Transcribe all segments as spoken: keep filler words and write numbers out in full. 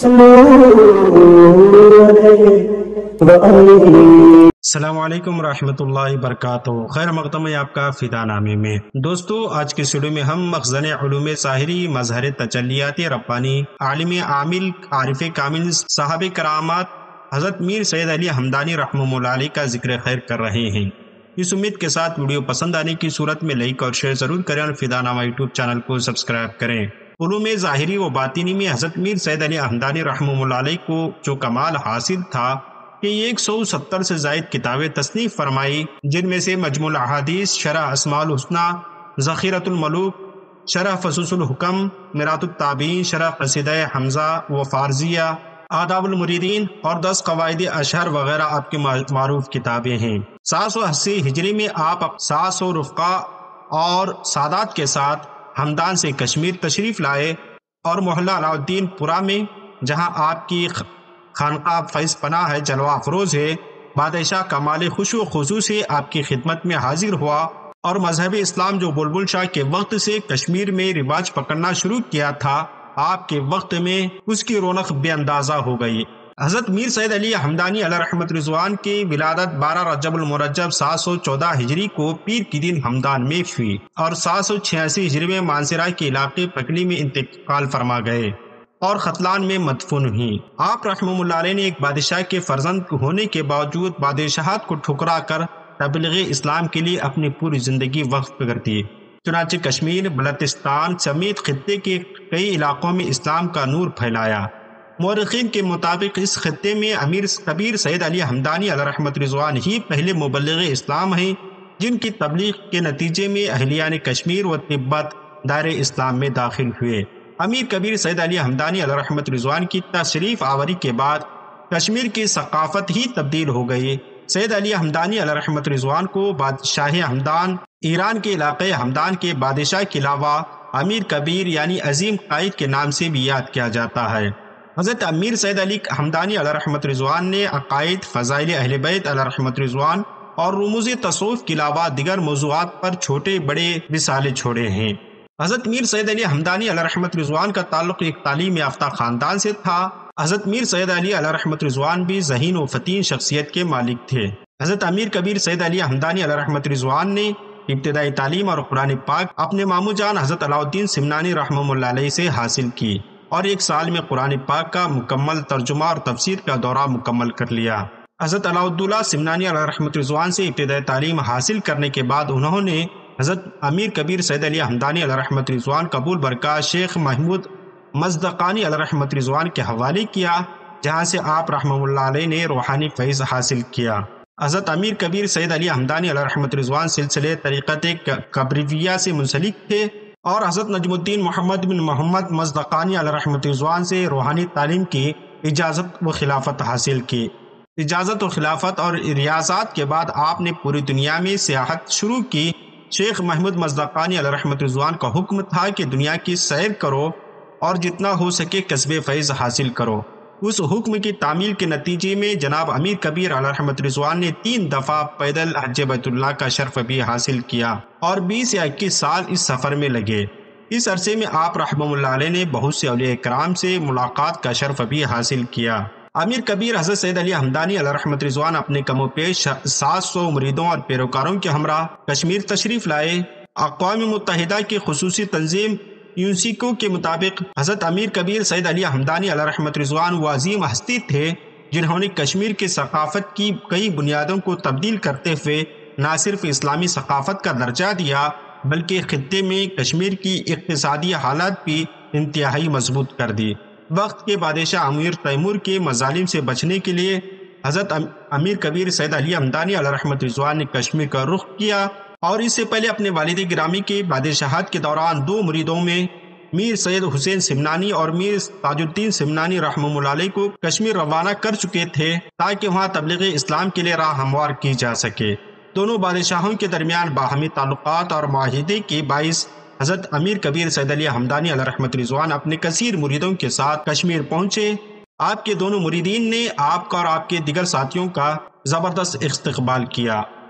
السلام علیکم ورحمۃ اللہ وبرکاتہ۔ خیر مقدم ہے آپ کا فدا نامے میں۔ دوستو آج کے ویڈیو میں ہم مخزن علوم ظاہری مظہر تجلیات ربانی عالم عامل عارف کامل صاحب کرامات حضرت میر سید علی حمدانی رحمہ اللہ علیہ کا ذکر خیر کر رہے ہیں۔ اس امید کے ساتھ ویڈیو پسند آنے کی صورت میں لائک اور شیئر ضرور کریں اور فدا نامہ یوٹیوب چینل کو سبسکرائب کریں۔ علوم ظاہری و باطنی میں حضرت میر سید علی حمدانی رحمہ اللہ علیہ کو جو کمال حاصل تھا کہ ایک سو ستر سے زائد کتابیں تصنیف فرمائی، جن میں سے مجموع الاحادیث، شرح اسماء الحسنی، ذخیرۃ الملوک، شرح فصوص الحکم، میرات التابعین، شرح قصیدہ حمزہ و فارزیہ، آداب المریدین اور دس قواعد اشہر وغیرہ آپ کی معروف کتابیں ہیں۔ سات سو اسی ہجری میں آپ سات سو رفقا اور سادات کے ساتھ ہمدان سے کشمیر تشریف لائے اور محلہ علاؤالدین پورہ میں، جہاں آپ کی خانقاہ فیض پناہ ہے، جلوہ افروز ہے، بادشاہ کمال خشوع و خضوع سے آپ کی خدمت میں حاضر ہوا اور مذہب اسلام جو بلبل شاہ کے وقت سے کشمیر میں رواج پکڑنا شروع کیا تھا، آپ کے وقت میں اس کی رونق بے اندازہ ہو گئی۔ حضرت میر سید علی حمدانی علیہ رحمت رضوان کی ولادت بارہ رجب المرجب سات سو چودہ ہجری کو پیر کی دن ہمدان میں ہوئی اور سات سو چھیاسی ہجری میں مانسرا کے علاقے پکلی میں انتقال فرما گئے اور ختلان میں مدفون ہوئی۔ آپ رحمہ اللہ علیہ نے ایک بادشاہ کے فرزند ہونے کے باوجود بادشاہت کو ٹھکرا کر تبلیغ اسلام کے لیے اپنی پوری زندگی وقف کر دی۔ چنانچہ کشمیر، بلتستان سمیت خطے کے کئی علاقوں میں اسلام کا نور پھیلایا۔ مورخین کے مطابق اس خطے میں امیر کبیر سید علی حمدانی علیہ رحمت رضوان ہی پہلے مبلغ اسلام ہیں، جن کی تبلیغ کے نتیجے میں اہلیان کشمیر و تبت دائر اسلام میں داخل ہوئے۔ امیر کبیر سید علی حمدانی علیہ رحمت رضوان کی تشریف آوری کے بعد کشمیر کی ثقافت ہی تبدیل ہو گئی۔ سید علی حمدانی علیہ رحمت رضوان کو بادشاہ حمدان، ایران کے علاقے حمدان کے بادشاہ کے علاوہ امیر کبیر یعنی عظیم قائد کے نام سے بھی یاد کیا جاتا ہے۔ حضرت امیر سید علی حمدانی علیہ رحمت رضوان نے عقائد، فضائل اہل بیت علیہ رحمت رضوان اور رموز تصوف کے علاوہ دیگر موضوعات پر چھوٹے بڑے رسالے چھوڑے ہیں۔ حضرت میر سید علی حمدانی علیہ رحمت رضوان کا تعلق ایک تعلیم یافتہ خاندان سے تھا۔ حضرت میر سید علی علیہ رحمت رضوان بھی ذہین و فتین شخصیت کے مالک تھے۔ حضرت امیر کبیر سید علی حمدانی علیہ رحمت رضوان نے ابتدائی تعلیم اور قرآن پاک اپنے ماموں جان حضرت علاؤالدین سمنانی رحمہ اللہ علیہ سے حاصل کی اور ایک سال میں قرآن پاک کا مکمل ترجمہ اور تفسیر کا دورہ مکمل کر لیا۔ حضرت علاؤالدولہ سمنانی علیہ رحمت رضوان سے ابتدائی تعلیم حاصل کرنے کے بعد انہوں نے حضرت امیر کبیر سید علی حمدانی علیہ رحمت رضوان قبول برکات شیخ محمود مصدقانی علیہ رحمت رضوان کے حوالے کیا، جہاں سے آپ رحمہ اللہ علیہ نے روحانی فیض حاصل کیا۔ حضرت امیر کبیر سید علی حمدانی علیہ رحمت رضوان سلسلے طریقت کبریویہ سے منسلک تھے اور حضرت نجم الدین محمد بن محمد مصدقانی علیہ رحمت رضوان سے روحانی تعلیم کی اجازت و خلافت حاصل کی۔ اجازت و خلافت اور ریاضات کے بعد آپ نے پوری دنیا میں سیاحت شروع کی۔ شیخ محمود مصدقانی علیہ رحمت رضوان کا حکم تھا کہ دنیا کی سیر کرو اور جتنا ہو سکے کسب فیض حاصل کرو۔ اس حکم کی تعمیل کے نتیجے میں جناب امیر کبیر علیہ رحمت رضوان نے تین دفعہ پیدل حج بیت اللہ کا شرف بھی حاصل کیا اور بیس یا اکیس سال اس سفر میں لگے۔ اس عرصے میں آپ رحمہ اللہ علیہ نے بہت سے اولیاء کرام سے ملاقات کا شرف بھی حاصل کیا۔ امیر کبیر حضرت سید علی حمدانی علیہ رحمت رضوان اپنے کم و پیش سات سو مریدوں اور پیروکاروں کے ہمراہ کشمیر تشریف لائے۔ اقوام متحدہ کی خصوصی تنظیم یونسیکو کے مطابق حضرت امیر کبیر سید علی حمدانی علیہ رحمت رضوان وہ عظیم ہستی تھے جنہوں نے کشمیر کی ثقافت کی کئی بنیادوں کو تبدیل کرتے ہوئے نہ صرف اسلامی ثقافت کا درجہ دیا بلکہ خطے میں کشمیر کی اقتصادی حالت بھی انتہائی مضبوط کر دی۔ وقت کے بادشاہ امیر تیمور کے مظالم سے بچنے کے لیے حضرت امیر کبیر سید علی حمدانی علیہ رحمت رضوان نے کشمیر کا رخ کیا اور اس سے پہلے اپنے والد گرامی کے بادشاہت کے دوران دو مریدوں میں میر سید حسین سمنانی اور میر تاج الدین سمنانی رحمہ اللہ علیہ کو کشمیر روانہ کر چکے تھے تاکہ وہاں تبلیغ اسلام کے لیے راہ ہموار کی جا سکے۔ دونوں بادشاہوں کے درمیان باہمی تعلقات اور معاہدے کے باعث حضرت امیر کبیر سید علی حمدانی علیہ رحمت رضوان اپنے کثیر مریدوں کے ساتھ کشمیر پہنچے۔ آپ کے دونوں مریدین نے آپ کا اور آپ کے دیگر ساتھیوں کا زبردست استقبال کیا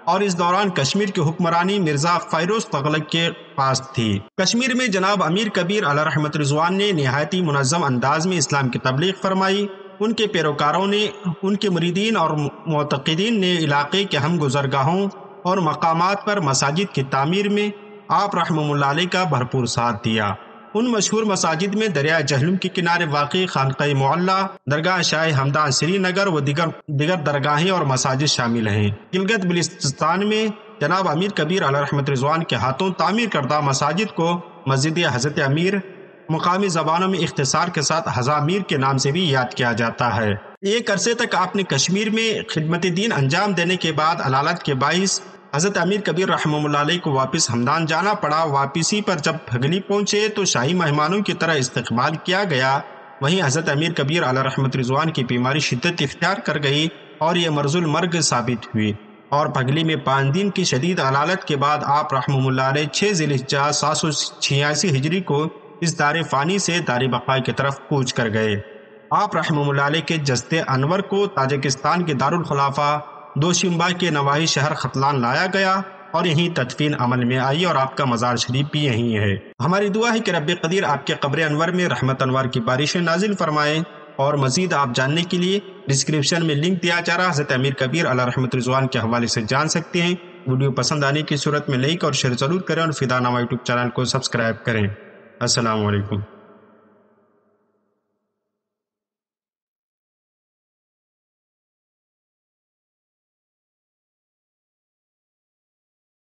اور اس دوران کشمیر کی حکمرانی مرزا فیروز تغلق کے پاس تھی۔ کشمیر میں جناب امیر کبیر علیہ رحمت رضوان نے نہایتی منظم انداز میں اسلام کی تبلیغ فرمائی۔ ان کے پیروکاروں نے، ان کے مریدین اور معتقدین نے علاقے کے ہم گزرگاہوں اور مقامات پر مساجد کی تعمیر میں آپ رحمہ اللہ علیہ کا بھرپور ساتھ دیا۔ ان مشہور مساجد میں دریائے جہلم کے کنارے واقع خانقاہ معلیٰ، درگاہ شاہ ہمدان سری نگر و دیگر دیگر درگاہیں اور مساجد شامل ہیں۔ گلگت بلتستان میں جناب امیر کبیر علیہ رحمت رضوان کے ہاتھوں تعمیر کردہ مساجد کو مسجد حضرت امیر مقامی زبانوں میں اختصار کے ساتھ حضا میر کے نام سے بھی یاد کیا جاتا ہے۔ ایک عرصے تک آپ نے کشمیر میں خدمت دین انجام دینے کے بعد علالت کے باعث حضرت امیر کبیر رحمہ اللہ علیہ کو واپس ہمدان جانا پڑا۔ واپسی پر جب پھگلی پہنچے تو شاہی مہمانوں کی طرح استقبال کیا گیا۔ وہیں حضرت امیر کبیر علیہ رحمت رضوان کی بیماری شدت اختیار کر گئی اور یہ مرض المرگ ثابت ہوئی، اور پھگلی میں پانچ دن کی شدید علالت کے بعد آپ رحمہ اللہ علیہ چھ ذی الحجہ سات سو چھیاسی ہجری کو اس دار فانی سے دار بقا کی طرف کوچ کر گئے۔ آپ رحمہ اللہ علیہ کے جسد انور کو تاجکستان کے دارالخلافہ دوشنبہ کے نواحی شہر ختلان لایا گیا اور یہیں تدفین عمل میں آئی، اور آپ کا مزار شریف بھی یہیں ہے۔ ہماری دعا ہے کہ رب قدیر آپ کے قبر انور میں رحمت انوار کی بارشیں نازل فرمائے، اور مزید آپ جاننے کے لیے ڈسکرپشن میں لنک دیا جا رہا حضرت امیر کبیر علیہ رحمت رضوان کے حوالے سے جان سکتے ہیں۔ ویڈیو پسند آنے کی صورت میں لائک اور شیئر ضرور کریں، اور فدا نامہ یوٹیوب چینل کو سبسکرائب کریں۔ السلام علیکم۔